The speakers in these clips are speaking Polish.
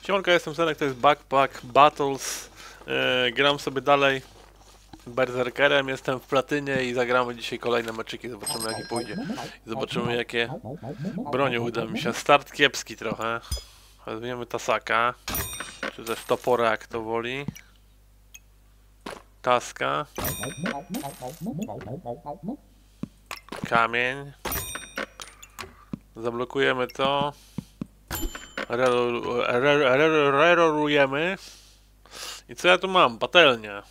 Siemanko, jestem Zenek, to jest Backpack Battles. Gram sobie dalej Berserkerem, jestem w platynie i zagramy dzisiaj kolejne meczyki. Zobaczymy jaki pójdzie. Zobaczymy jakie bronie uda mi się. Start kiepski trochę. Weźmiemy Tasaka, czy też Topora, jak to woli. Taska. Kamień. Zablokujemy to. Rerolujemy. I co ja tu mam? Patelnia.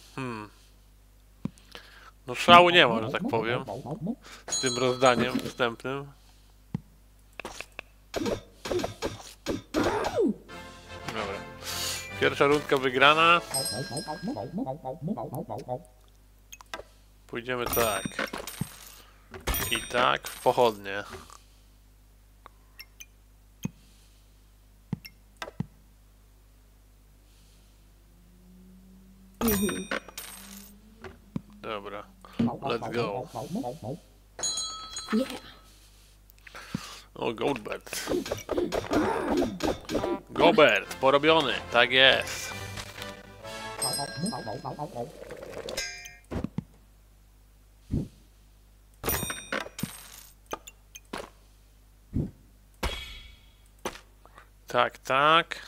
No szału nie ma, że tak powiem. Z tym rozdaniem wstępnym. Dobra. Pierwsza rundka wygrana. Pójdziemy tak. I tak w pochodnie. Dobra. Let's go. O, Goldbert. Gobert, porobiony. Tak jest. Tak, tak.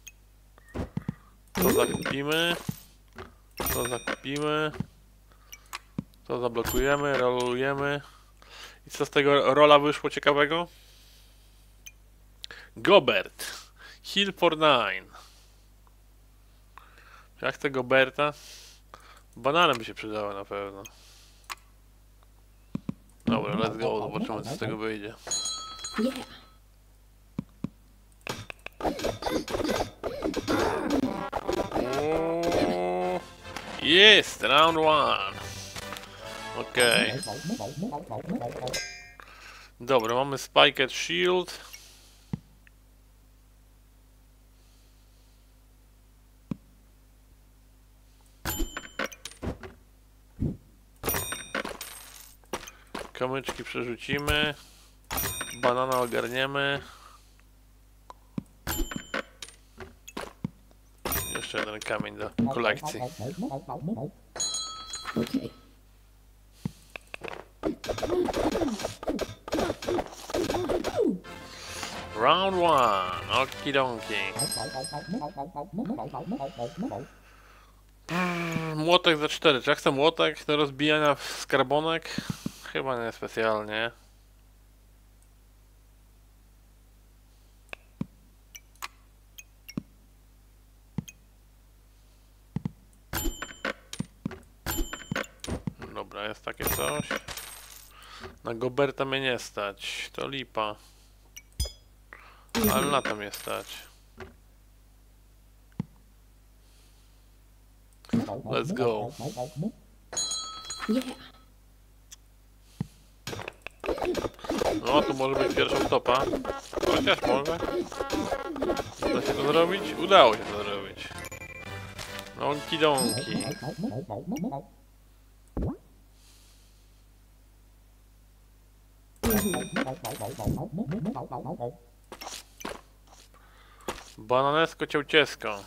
To zakupimy. To zakupimy. To zablokujemy, rolujemy. I co z tego rola wyszło ciekawego? Gobert. Heal for 9. Jak chcę Goberta? Bananem by się przydało na pewno. Dobra, let's go. Zobaczymy co z tego wyjdzie. Jest! Round 1. Okej. Dobra, mamy Spiked Shield. Kamyczki przerzucimy. Banana ogarniemy. Jeszcze jeden kamień do kolekcji. Round 1. Okidoki. Młotek za 4. Czy ja chcę młotek do rozbijania skarbonek? Chyba nie specjalnie. Dobra, jest takie coś. Na Goberta mnie nie stać. To lipa. Ale na to mnie stać. Let's go. No, tu może być pierwsza stopa. Chociaż może. Uda się to zrobić? Udało się to zrobić. Onkidonki. Bananesko ciałciesko.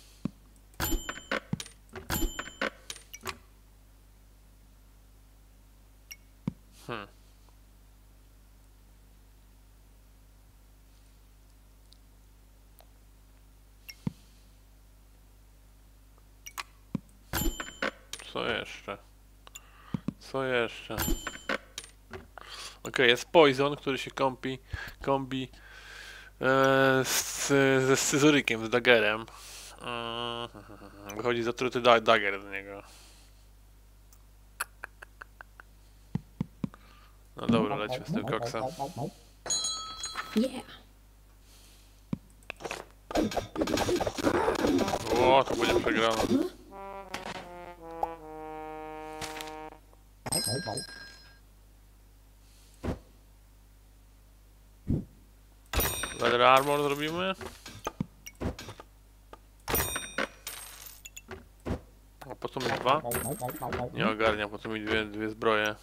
Co jeszcze? Co jeszcze? Okej, jest Poison, który się kombi ze scyzorykiem, z daggerem. Wychodzi zatruty dagger z niego. No dobra, lecimy z tym koksem. O, to będzie przegrane. Leather armor zrobimy. A po co mi dwa? Nie ogarniam, po co mi dwie zbroje.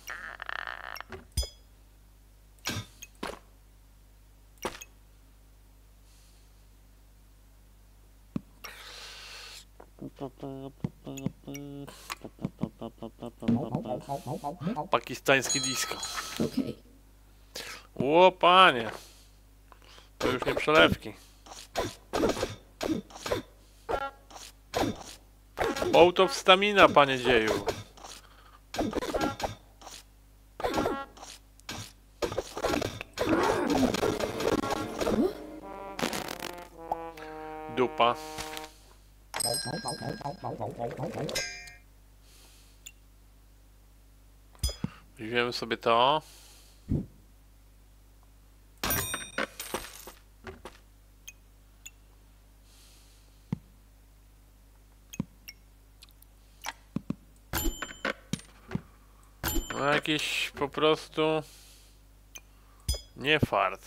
Pakistański disco. Okay. Ło, panie. To już nie przelewki. Out of stamina, panie dzieju. Dupa. Weźmiemy sobie to. No jakiś po prostu nie fart.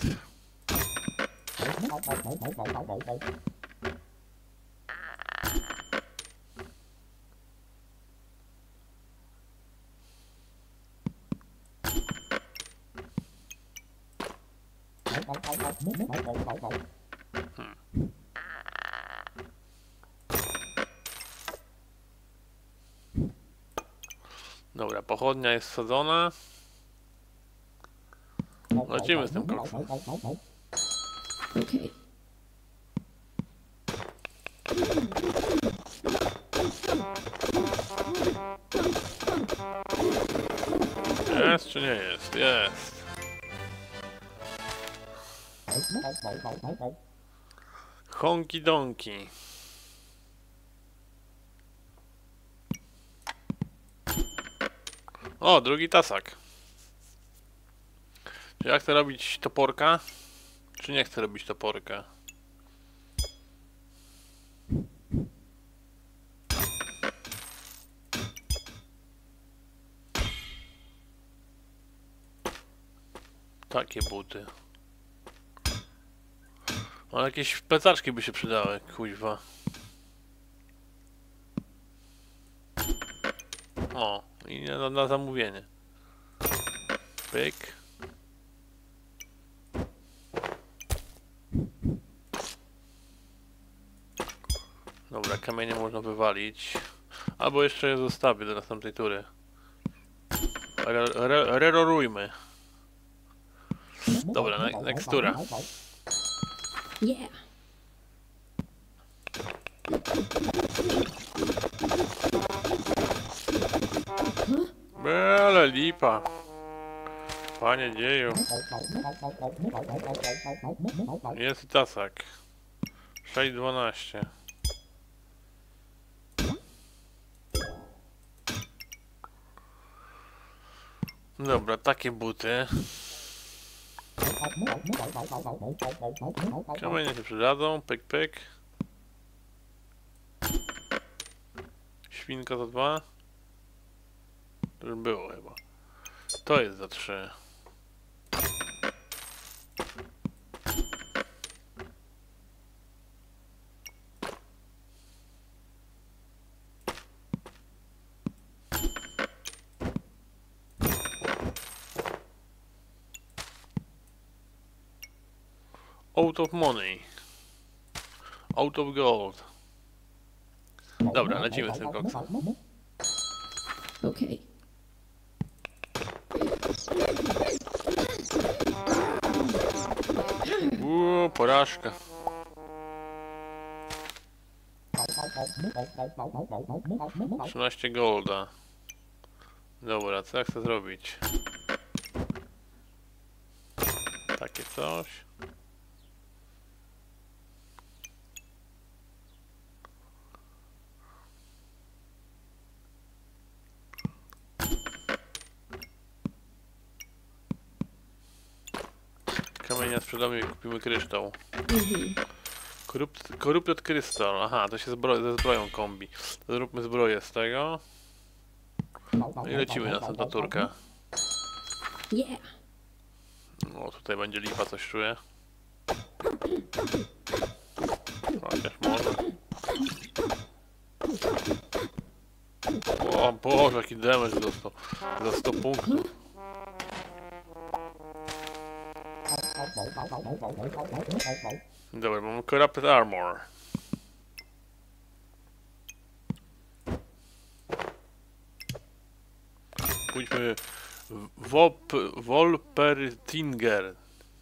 Dobra, pochodnia jest wsadzona. Lecimy z tym koksem. Okay. Jest czy nie jest? Jest. Honki donki. O, drugi tasak. Czy ja chcę robić toporka? Czy nie chcę robić toporka? Takie buty. Ale jakieś plecaczki by się przydały, kuźwa. O, i na zamówienie. Pyk. Dobra, kamienie można wywalić. Albo jeszcze je zostawię do następnej tury. Rerorujmy. Dobra, next tura. Yeah. Ale lipa. Panie dzieju. Jest i tasak. 6,12. Dobra, takie buty. Kamienie się przydadzą. Pyk, pyk. Świnka za 2. To już było chyba. To jest za 3. Out of money. Out of gold. Dobra, lecimy z tym koksem. Okay. Porażka. Trzynaście golda. Dobra, co ja chcę zrobić? Takie coś. Kamienia sprzedamy i kupimy kryształ. Corrupted Crystal. Aha, to się ze zbroją kombi. To zróbmy zbroję z tego. No i lecimy na następną turkę. Yeah. O, tutaj będzie lipa, coś czuję. Chociaż może. O Boże, jaki damage dostał. Za 100 punktów. Dobra, mamy Corrupted Armor. Pójdźmy Wolpertinger.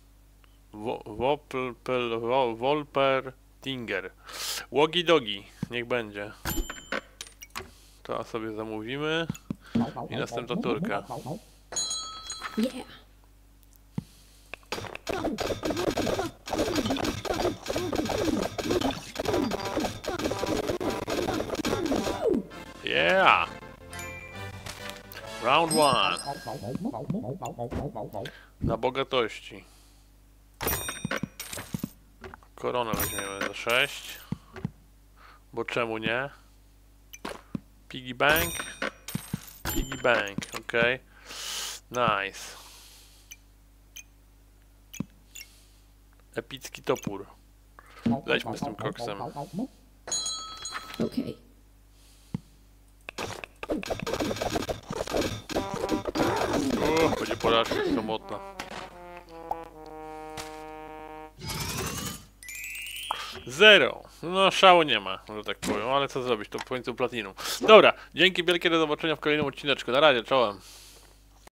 Wolpertinger. Łogi dogi, niech będzie. To sobie zamówimy. I następna turka. Yeah. Yeah! Round 1. Na bogatości. Koronę weźmiemy za 6. Bo czemu nie? Piggy bank. Piggy bank, ok. Nice. Epicki topór. Lećmy z tym koksem. Okay. Będzie porażka samotna. Zero. No szału nie ma, że tak powiem, ale co zrobić, to w końcu platinum. Dobra, dzięki wielkie, do zobaczenia w kolejnym odcineczku. Na razie, czołem.